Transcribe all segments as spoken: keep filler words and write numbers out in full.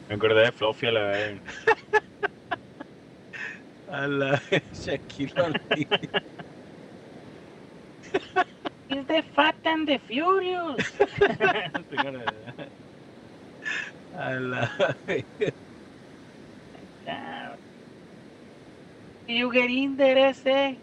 Me acordé de Fluffy a la vez. A la Shaquille O'Neal. It's the Fat and the Furious. A la You get in there, ese.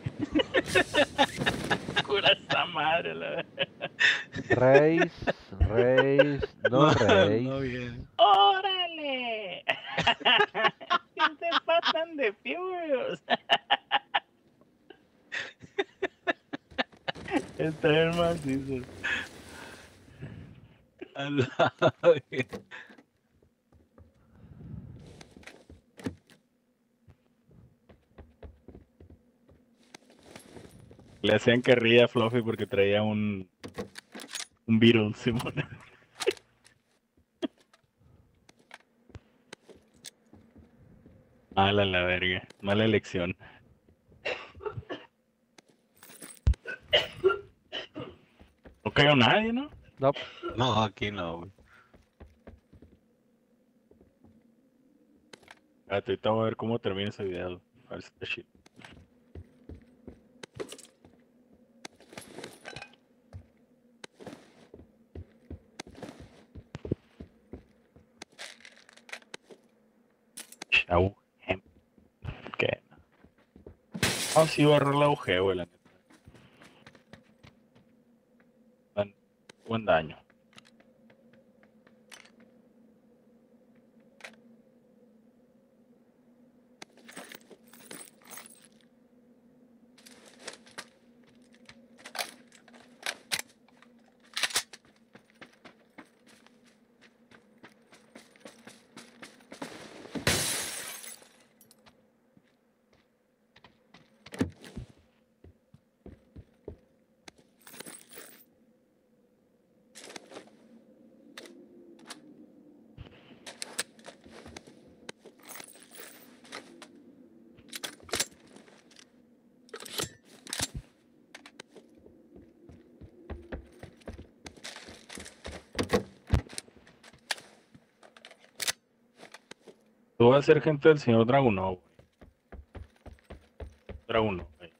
Cura esa madre, la Reis, Reis, no, no, Reis. no bien. ¡Órale! It's the Fat and the Furious. Está bien macizo. A la Le hacían carrilla a Fluffy porque traía un un Beetle, Simón. Mala la verga, mala elección. No cayó nadie, ¿no? No, No, aquí no, güey. Espérate, ahorita voy a ver cómo termina ese video. A ver si está chido. Chau. ¿Qué? Ah, sí, va a agarrar la U G, güey, la neta. Buen, buen daño. Tú vas a ser gente del señor Dragunov, güey. Dragunov, güey.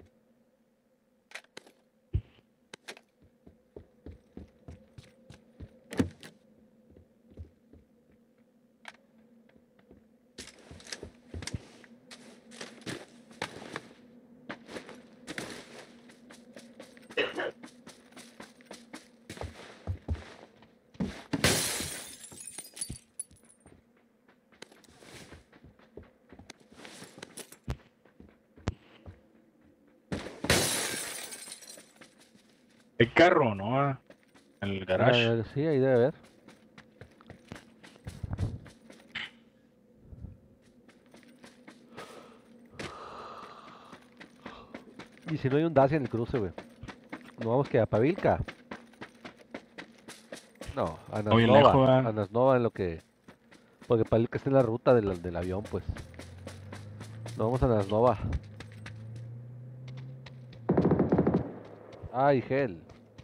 ¿Hay carro, no? Ah, en el garage. ah, sí, ahí debe haber. Y si no hay un Dacia en el cruce, güey. ¿No vamos que a Pavilca? No, a No, bien lejos, Nasnova. ¿verdad? A Nasnova en lo que... Porque Pavilca está en la ruta del, del avión, pues. No, vamos a Nasnova. Ay, gel.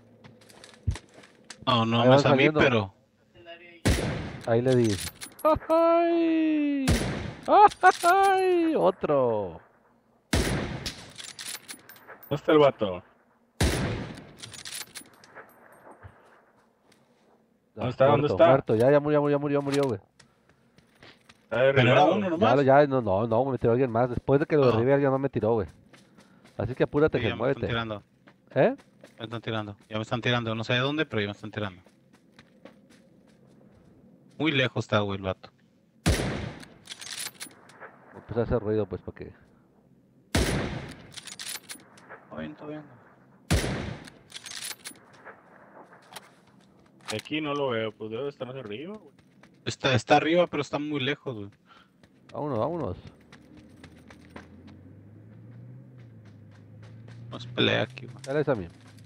No, no, Ahí no van es a mí, saliendo. pero... Ahí le di. ¡Ay! ¡Ay! Otro. ¿Dónde está el vato? No, ¿Dónde está? ¿Dónde muerto, está? muerto. Ya, ya murió, murió, murió, murió, güey. Está Pero era derribado. uno Ya, nomás. lo- ya, no, no, no, me tiró alguien más. Después de que lo Ah. derribé, alguien más me tiró, güey. Así que apúrate, Sí, que ya me están muévete. tirando. ¿Eh? Me están tirando. Ya me están tirando. No sé de dónde, pero ya me están tirando. Muy lejos está, güey, el vato. Empezó a hacer ruido, pues, para que... Está bien, está bien. De aquí no lo veo, pues debe estar hacia arriba, güey. Está, está arriba, pero está muy lejos, güey. Vámonos, vámonos. No se pelea aquí, güey. Dale esa a mí.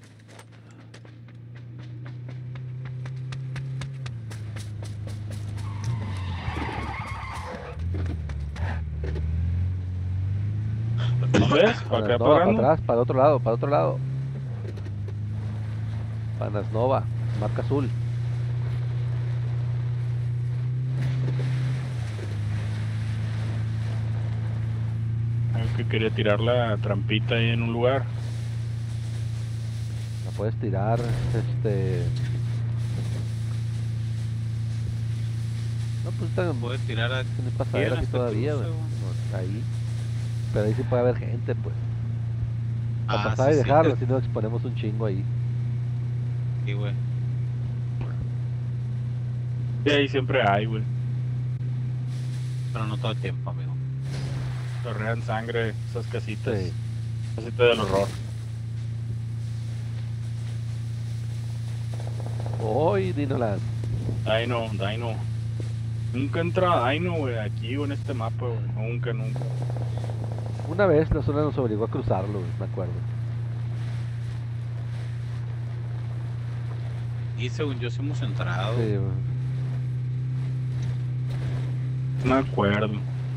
¿No ves? Para Acá Nasnova, para pagando. atrás, para el otro lado, para el otro lado. Para Nasnova, marca azul. que quería tirar la trampita ahí en un lugar. La puedes tirar, este... No, pues está... Puedes tirar aquí Tiene en pasadera aquí este todavía, cruce, güey. güey. No, ahí. Pero ahí sí puede haber gente, pues. A Ah, pasar sí, y sí. dejarlo, es- si no exponemos un chingo ahí. Sí, güey. Sí, ahí siempre hay, güey. Pero no todo el tiempo, amigo. Chorrean sangre esas casitas. Sí. Casita del horror. Hoy, Dinoland. Dino, Dino. Nunca entra Dino, güey, aquí o en este mapa, güey. Nunca, nunca. Una vez la zona nos obligó a cruzarlo, güey, me acuerdo. Y según yo sí hemos entrado. Sí, güey. No me acuerdo.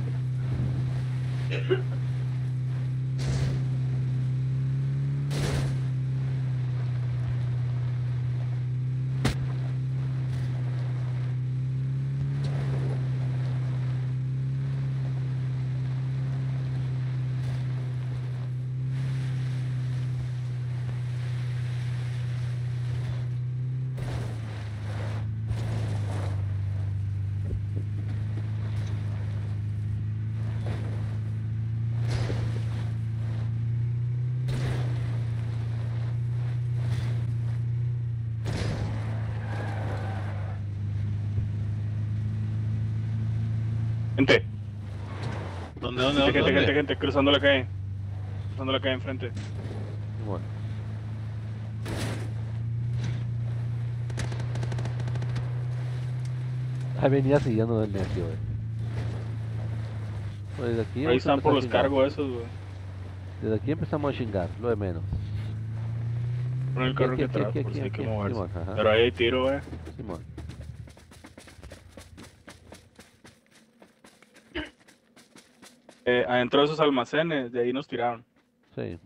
Gente, ¿Dónde, dónde, gente, dónde? gente, dónde? gente, gente, cruzando la calle. Cruzando la calle enfrente. Bueno. Ahí venía siguiendo el necio, güey. Pues desde aquí Ahí vamos a están por empezar a los chingar. cargos esos, güey. Desde aquí empezamos a chingar, lo de menos. Pon el Aquí, carro aquí, aquí aquí, atrás, aquí, por si hay aquí, que aquí, moverse. Simón, ajá. Pero ahí hay tiro, güey. Simón. Eh, adentro de esos almacenes, de ahí nos tiraron. Sí.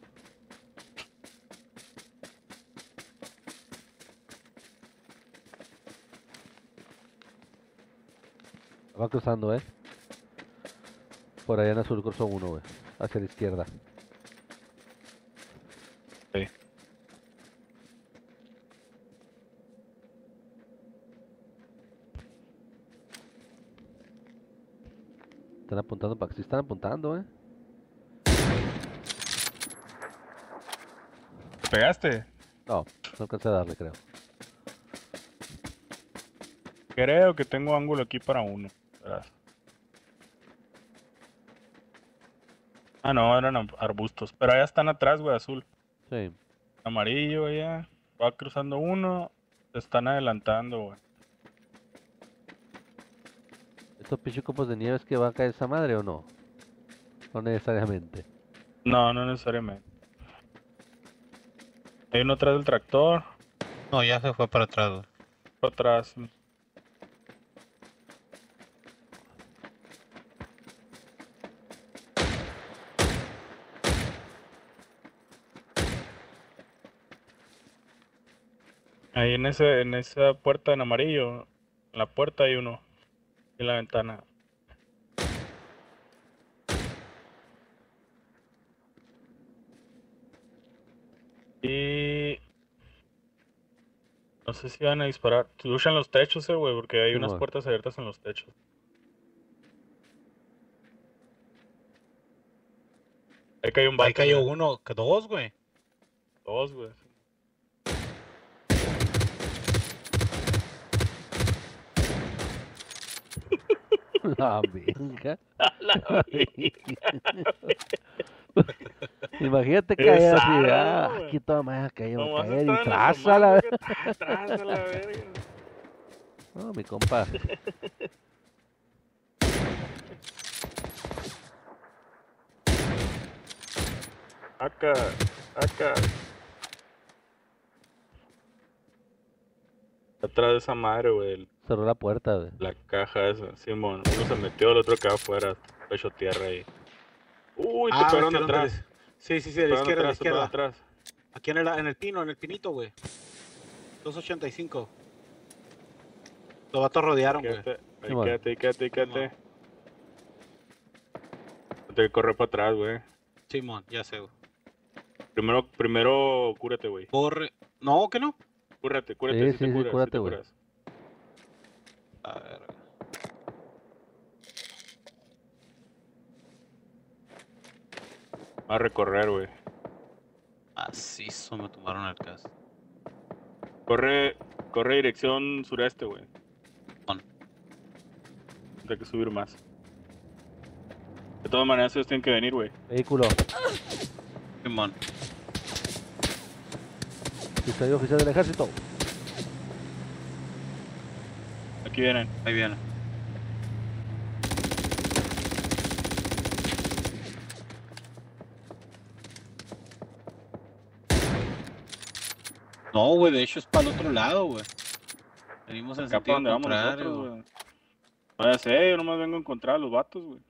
Va cruzando, eh. Por allá en azul cruzó uno, güey. Hacia la izquierda. Sí. Están apuntando para que sí están apuntando, eh. ¿Te pegaste? No, no alcancé a darle, creo. Creo que tengo ángulo aquí para uno. Verás. Ah, no, eran ar- arbustos. Pero allá están atrás, güey, azul. Sí. Amarillo, allá. Va cruzando uno. Se están adelantando, güey. ¿Estos pinches copos de nieve es que va a caer esa madre o no? No necesariamente. No, no necesariamente. Hay uno atrás del tractor. No, ya se fue para atrás, güey. Otro atrás. Ahí en ese, en esa puerta en amarillo. En la puerta hay uno. En la ventana. Y no sé si van a disparar. Luchan los techos, eh, güey, porque hay Sí, unas güey. puertas abiertas en los techos. Ahí cayó un vato. Ahí cayó güey. uno, que dos, güey. Dos, güey. La verga. Imagínate Es caer así, algo, ah, güey. aquí toda madre caer, Nomás caer y estaban traza la asomando, verga. que ta- traza la verga. No, mi compa. Acá, acá. Atrás de esa madre, güey. Cerró la puerta, güey. La caja esa. Simón, uno se metió, el otro quedó afuera. Pecho tierra ahí. Uy, te Ah, pegaron de metieron de atrás. la- Sí, sí, sí, Te de la pegaron izquierda, de la atrás, te pegaron izquierda. atrás. Aquí en el, en el pino, en el pinito, güey. dos ochenta y cinco. Los vatos rodearon, güey. Quédate, ahí Simón. quédate, ahí quédate, ahí quédate. Te corre para atrás, güey. Simón, ya sé, güey. Primero, primero, cúrate, güey. Corre. No, que no. Cúrate, cúrate, Sí, si sí, te sí, curas, si cúrate, te güey. curas. A ver. Va a recorrer, güey. Así eso me tomaron el caso. Corre, corre dirección sureste, güey. On. Hay que subir más. De todas maneras, ellos tienen que venir, güey. Vehículo. Simón. Soy oficial del ejército. Aquí vienen. Ahí viene. No, güey, de hecho es para el otro lado, güey. Venimos en Acá para sentido donde vamos contrario. nosotros, güey. No, ya sé, yo nomás vengo a encontrar a los vatos, güey.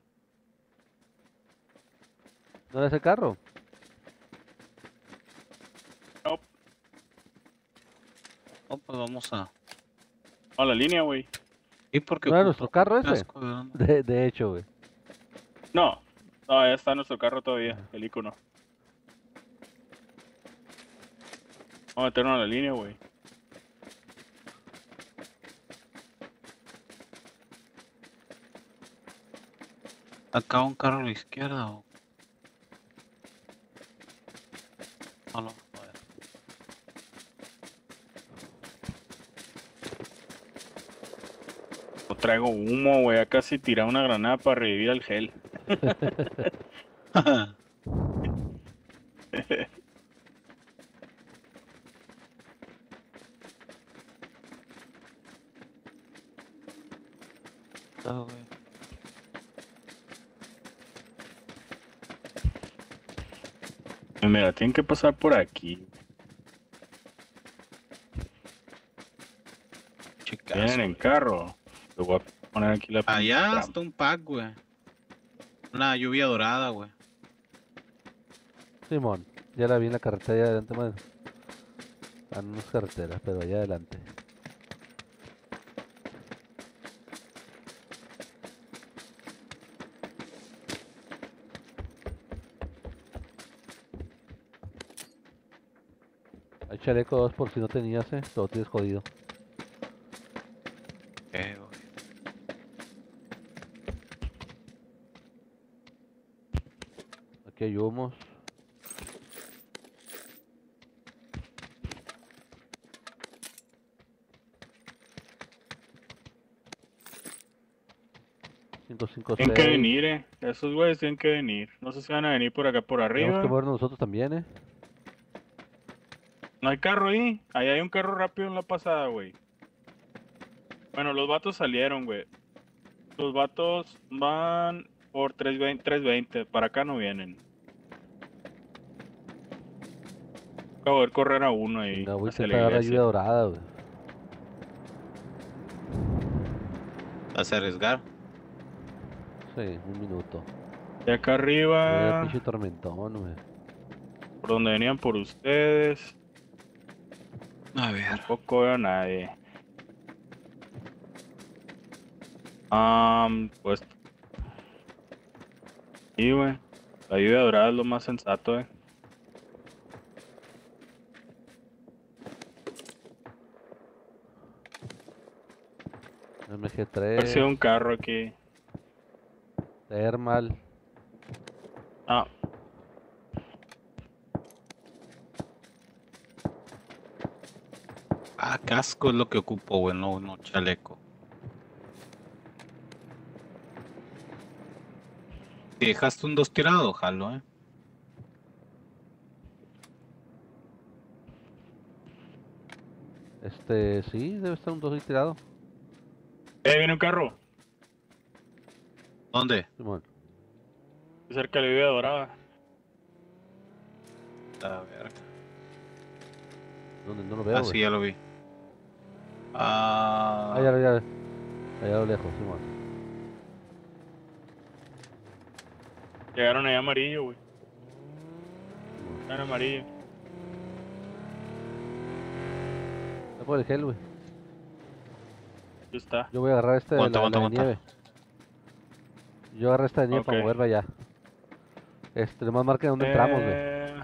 ¿No es el carro? No, Oh, pues vamos a... a la línea, güey. ¿Y por qué ¿No era ocupa nuestro carro ese? casco, de dónde? De, de hecho, güey. No, no, ya está nuestro carro todavía, el icono. Vamos a meternos a la línea, güey. Acá un carro a la izquierda o... Ah, no, a ver. No traigo humo, güey. Ya casi tiré una granada para revivir al gel. Ah, güey. Mira, tienen que pasar por aquí. Chicas. Vienen en carro. Te voy a poner aquí la Allá pinche está un pack, güey. Una lluvia dorada, güey. Simón. Ya la vi en la carretera allá adelante, man. Ah, no es carretera, pero allá adelante. Hay chaleco dos por si no tenías, eh. Todo tienes jodido. Eh, güey. Aquí hay humos. cinco cinco Tienen que seis. venir, eh. Esos güeyes tienen que venir. No sé si van a venir por acá por Tenemos arriba. que movernos nosotros también, eh. No hay carro ahí. Ahí hay un carro rápido en la pasada, güey. Bueno, los vatos salieron, güey. Los vatos van por trescientos veinte. Para acá no vienen. Acabo de ver correr a uno ahí. No, voy a hacia intentar la agarrar lluvia iglesia. dorada, güey. ¿Vas a arriesgar? Sí, un minuto. Y acá Eh, arriba, pinche tormentón, güey. por donde venían por ustedes, A ver. tampoco veo a nadie. Ah, pues... Sí, güey. La lluvia dorada es lo más sensato, eh. M G Pareció tres. un carro aquí. Thermal. Ah, Ah, casco es lo que ocupo, güey, no, no chaleco. Si dejaste un dos tirado, jalo, eh. Este, sí, debe estar un dos ahí tirado. eh, viene un carro. ¿Dónde? Simón. Cerca de la lluvia dorada. A ver. ¿Dónde? No lo veo, Ah, güey. sí, ya lo vi. Ah, Ah, ya, lo- ya. Allá a lo lejos, Simón. Llegaron ahí amarillo, güey. Simón. Están amarillo. Está por el gel, güey. Ahí está. Yo voy a agarrar este de Aguanta, la, aguanta, la de aguanta. nieve. Yo agarré esta de nieve para Ok. moverla allá. Este, nomás marca dónde entramos, güey. Eh,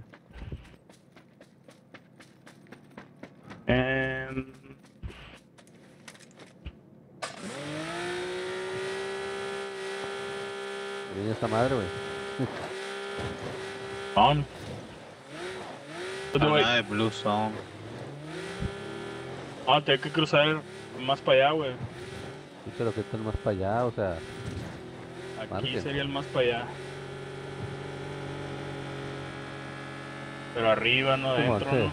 em, Viene esta madre, güey. on. Pues, güey, Ah, de Blue Zone. ah, tengo que cruzar más para allá, güey. Sí, pero que están más para allá, o sea. Aquí Marquen. sería el más para allá. Pero arriba, no ¿Cómo adentro, hace? ¿no?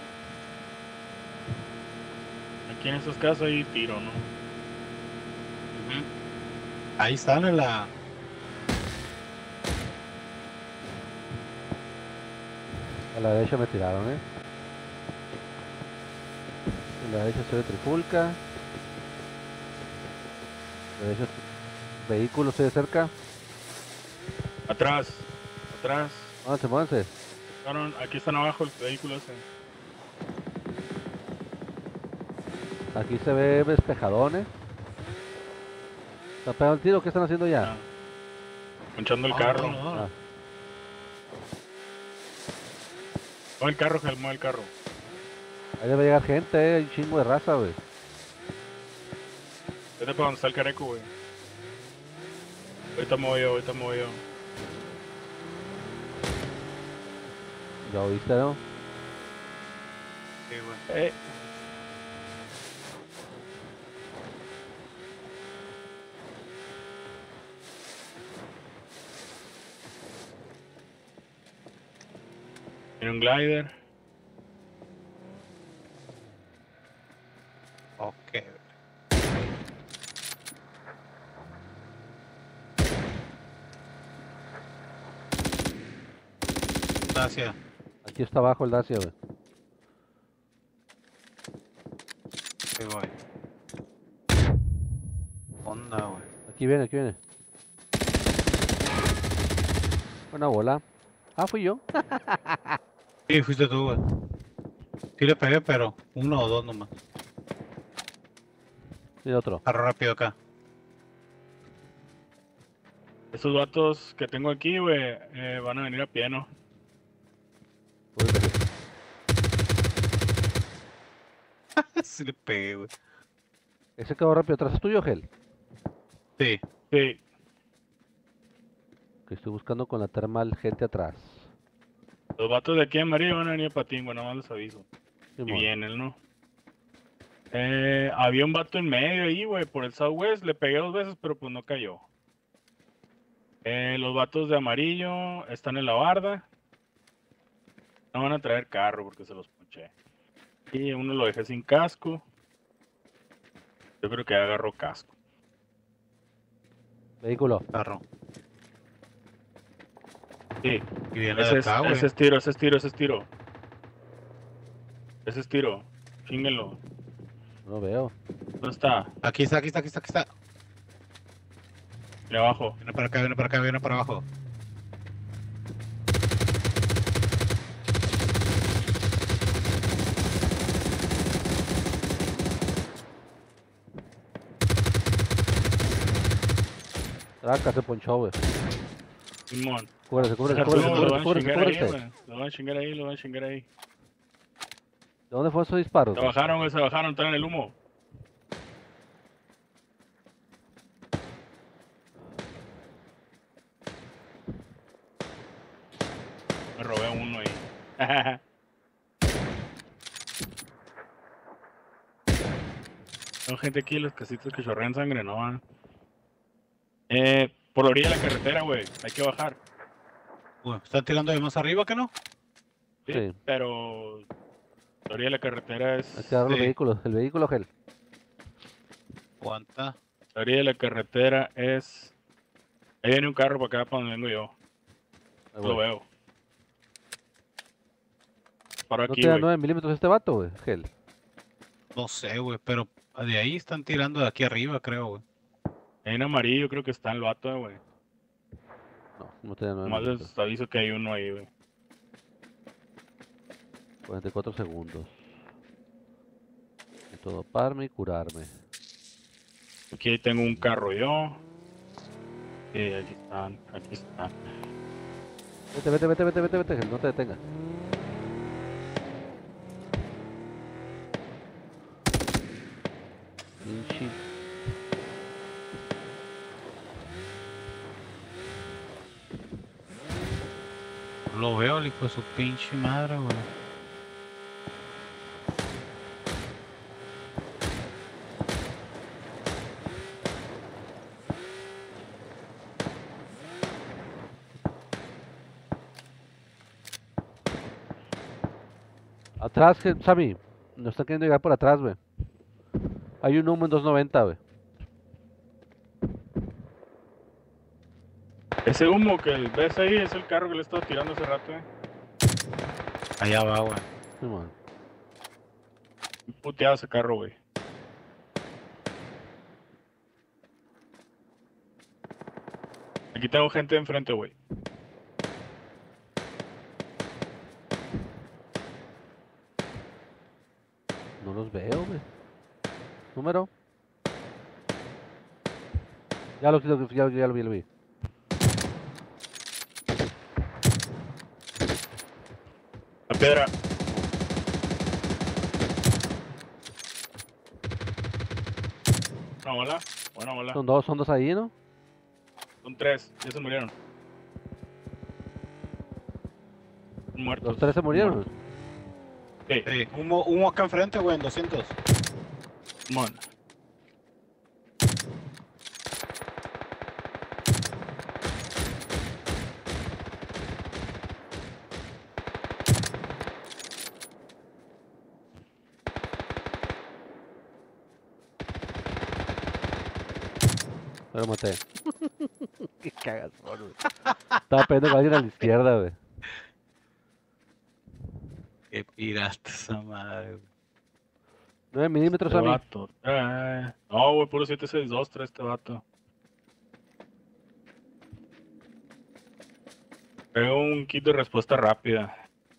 Aquí en esas casas hay tiro, ¿no? Ujú. Ahí están en la. A la derecha me tiraron, eh. A la derecha soy de trifulca. A la derecha vehículo, estoy de cerca. Atrás, atrás. Mónganse, mónganse. Cabrón, aquí están abajo el vehículo ese. Aquí se ve despejadón, eh. ¿Está pegado el tiro? ¿Qué están haciendo ya? Ah. Ponchando el Ah, carro. no, no, no. Ah, Mueve el carro, Gel, mueve el carro. ahí debe llegar gente, eh. Hay un chingo de raza, güey. Vete para donde está el careco, güey. Ahorita me voy yo, ahorita me voy yo. ¿Ya oíste, no? Sí, güey. Eh. Tiene un glider. Ok. Gracias. Aquí está abajo el Dacia, güey. Sí, voy. Onda, güey. Aquí viene, aquí viene. Buena bola. Ah, fui yo. Sí, fuiste tú, güey. Sí le pegué, pero uno o dos nomás. Y otro. Carro rápido acá. Esos vatos que tengo aquí, güey, eh, van a venir a pie, ¿no? Sí le pegué, güey. Ese quedó rápido. ¿Atrás es tuyo, Gel? Sí. Sí. Que estoy buscando con la termal gente atrás. Los vatos de aquí en amarillo van a venir a patín, güey, nada más les aviso. Y Simón. vienen, ¿no? Eh, había un vato en medio ahí, güey, por el Southwest. Le pegué dos veces, pero pues no cayó. Eh, los vatos de amarillo están en la barda. No van a traer carro porque se los ponché. Y uno lo dejé sin casco. Yo creo que ya agarró casco. Vehículo. Carro. Sí, Y viene ese de es, acá, güey. ese es tiro, ese es tiro, ese es tiro. Ese es tiro. Chínguenlo. No lo veo. ¿Dónde está? Aquí está, aquí está, aquí está, aquí está. De abajo. Viene para acá, viene para acá, viene para abajo. Acá se ponchó, güey. Simón. Cúbrese, cúbrese, Deja cúbrese, tú, lo van cúbrese, a cúbrese, chingar ahí, cúbrese. güey. Lo van a chingar ahí, lo van a chingar ahí. ¿De dónde fue esos disparos? Se güey? bajaron, güey, se bajaron, están en el humo. Me robé uno ahí. Son gente aquí, los casitos que chorrean sangre, no van. Eh, por la orilla de la carretera, güey. Hay que bajar. Güey, ¿están tirando de más arriba que no? Sí, Sí. pero la orilla de la carretera es... Hay que agarrar los Sí. vehículos. El vehículo, Gel. Aguanta. La orilla de la carretera es... Ahí viene un carro para acá, para donde vengo yo. Ahí Lo voy. veo. Para ¿No aquí, te da güey. nueve milímetros este vato, güey? Gel. No sé, güey, pero de ahí están tirando de aquí arriba, creo, güey. En amarillo creo que está el vato, güey. No, no te da nueve Nomás milímetros. les aviso que hay uno ahí, güey. cuarenta y cuatro segundos. Necesito doparme y curarme. Aquí tengo un carro yo. Sí, aquí están, aquí están. Vete, vete, vete, vete, vete, vete, que no te detenga. Pinche. No lo veo, el hijo de su pinche madre, güey. Atrás, que- Sammy. Nos están queriendo llegar por atrás, güey. Hay un humo en doscientos noventa, güey. Ese humo que ves ahí es el carro que le estaba tirando hace rato, eh. Allá va, güey. Sí, man. Puteado ese carro, güey. Aquí tengo gente enfrente, güey. No los veo, güey. Número. Ya lo, ya, ya, ya lo vi, lo vi. La piedra. Una bola. Buena bola. Son dos, son dos ahí, ¿no? Son tres. Ya se murieron. Muertos. Los tres se murieron. Sí. Sí, humo, humo acá enfrente, güey, en doscientos. Mon. Lo maté. Qué cagas, güey. Estaba peleando con alguien a la izquierda, güey. Qué pirata esa madre, güey. nueve milímetros, Este Sammy. vato. Eh, no, güey, puro siete seis dos tres este vato. Pego un kit de respuesta rápida.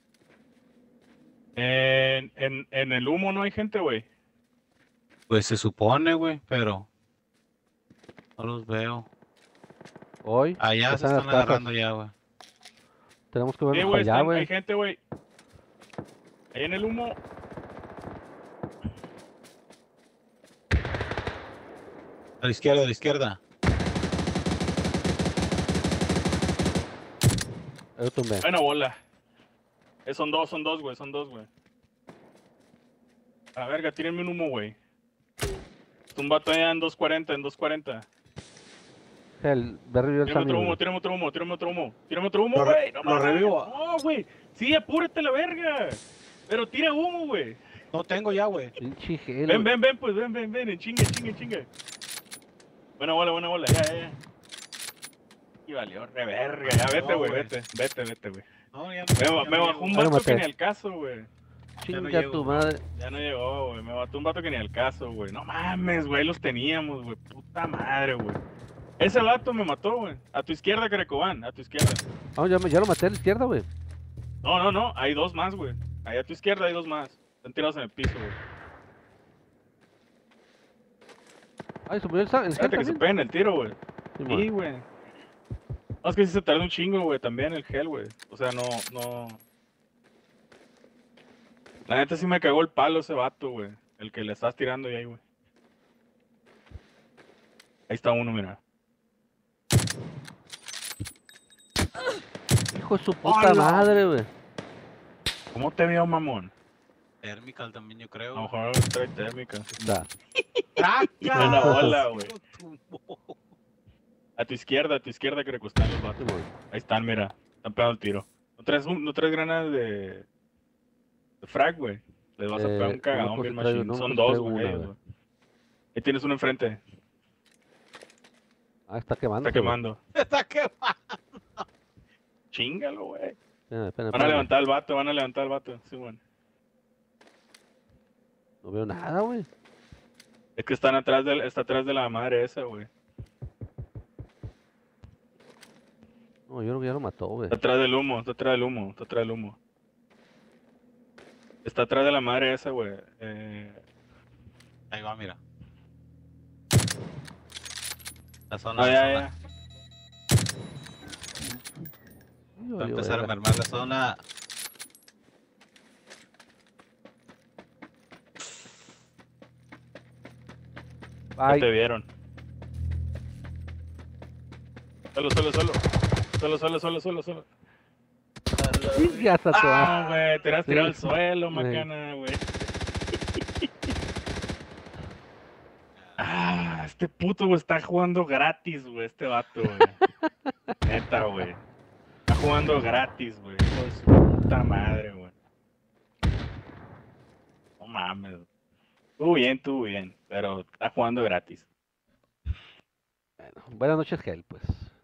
En, en, en el humo no hay gente, güey. Pues se supone, güey, pero no los veo. Hoy. Allá se están en están las casas. agarrando ya, güey. Tenemos que Sí, vernos güey, allá, están- güey. hay gente, güey. Ahí en el humo. A la izquierda, a la izquierda. Yo tumbé. Buena bola. Eh, son dos, son dos, güey, son dos, güey. A verga, tírenme un humo, güey. Un vato allá en dos cuarenta, en dos cuarenta. El de revivió el Tírame Sammy, otro humo, güey. tírame otro humo, tírame otro humo. Tírame otro humo, Lo re- güey. No lo mames. revivo. No, güey. Sí, apúrate la verga. Pero tira humo, güey. No tengo ya, güey. Pinche gel, Ven, güey. ven, ven, pues ven, ven, ven. En chinga, en chinga, en chinga. Buena bola, buena bola. Ya, ya, ya. Y valió re verga. Ya vete, No, güey, güey. vete, vete, vete, güey. No, ya Me, ya ba- no me llego. bajó un Ya lo vato que maté. ni al caso, güey. Chinga llego, tu güey. madre. Ya no llegó, güey. Me mató un vato que ni al caso, güey. No mames, güey. Los teníamos, güey. Puta madre, güey. Ese vato me mató, güey. A tu izquierda, Crecobán. A tu izquierda. Ah, ya, me- ya lo maté a la izquierda, güey. No, no, no. Hay dos más, güey. Ahí a tu izquierda hay dos más. Están tirados en el piso, güey. Ay, se murió el Sammy. ¿El gel Fíjate que se también? peguen el tiro, güey. Sí, Sí, man. güey. No, es que sí se tarda un chingo, güey. También el gel, güey. O sea, no, no. La neta sí me cagó el palo ese vato, güey. El que le estás tirando y ahí, güey. Ahí está uno, mira. Hijo de su puta ¡Hola! madre, güey. ¿Cómo te veo, mamón? Thermical también, yo A creo. lo mejor trae térmica. Da. Buena bola, güey. Sí, A tu izquierda, a tu izquierda, creo que están los Sí, vatos. man. Ahí están, mira. Están pegando el tiro. ¿No traes, un- no traes granadas de, de frag, güey? Le vas a Eh, pegar un no me cagadón acuerdo bien si traigo- machín. no me Son acuerdo si dos, traigo güey. una, ellos, güey. güey. Ahí tienes uno enfrente. Ah, está quemando. Está quemando. Está quemando. Chíngalo, güey. Espérame, espérame, Van a espérame. levantar al vato, van a levantar al vato. Sí, bueno. No veo nada, güey. Es que están atrás de, está atrás de la madre esa, güey. No, yo creo que ya lo mató, güey. Está atrás del humo, está atrás del humo, está atrás del humo. Está atrás de la madre esa, güey. Eh, Ahí va, mira. La zona, ah, la ya, zona. ya. Uy, Va a valió empezar a verga. mermar la zona. No Ay, te vieron. Solo, solo, solo. Solo, solo, solo, solo, solo. chingas a tu madre. Ah, güey, te has Sí. tirado al suelo, Sí. macana, güey. Ah, este puto, güey, está jugando gratis, güey, este vato, güey. Neta, güey. Está jugando gratis, güey. Hijo de su puta madre, güey. No mames. Güey. Estuvo bien, estuvo bien, pero está jugando gratis. Bueno, buenas noches, Gel, pues.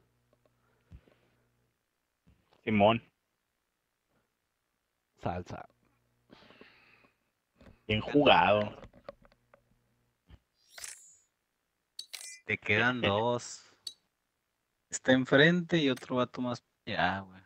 Simón, Salsa. bien jugado. Te quedan dos. Está enfrente y otro vato más. Ya, güey.